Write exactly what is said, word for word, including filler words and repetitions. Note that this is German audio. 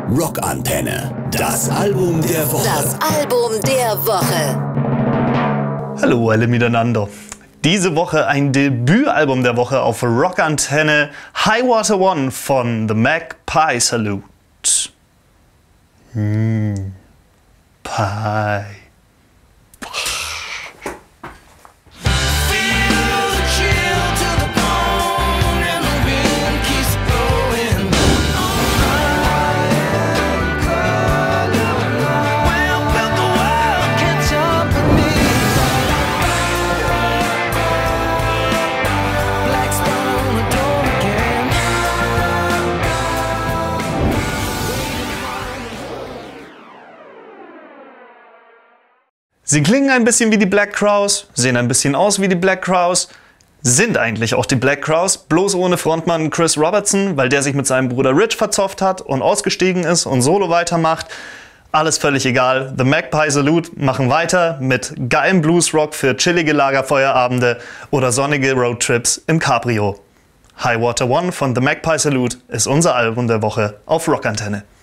Rockantenne, das Album der Woche. Das Album der Woche. Hallo alle miteinander. Diese Woche ein Debütalbum der Woche auf Rockantenne, High Water One von The Magpie Salute. Hm. Pie. Sie klingen ein bisschen wie die Black Crowes, sehen ein bisschen aus wie die Black Crowes, sind eigentlich auch die Black Crowes, bloß ohne Frontmann Chris Robertson, weil der sich mit seinem Bruder Rich verzopft hat und ausgestiegen ist und solo weitermacht. Alles völlig egal. The Magpie Salute machen weiter mit geilem Bluesrock für chillige Lagerfeuerabende oder sonnige Roadtrips im Cabrio. High Water One von The Magpie Salute ist unser Album der Woche auf Rockantenne.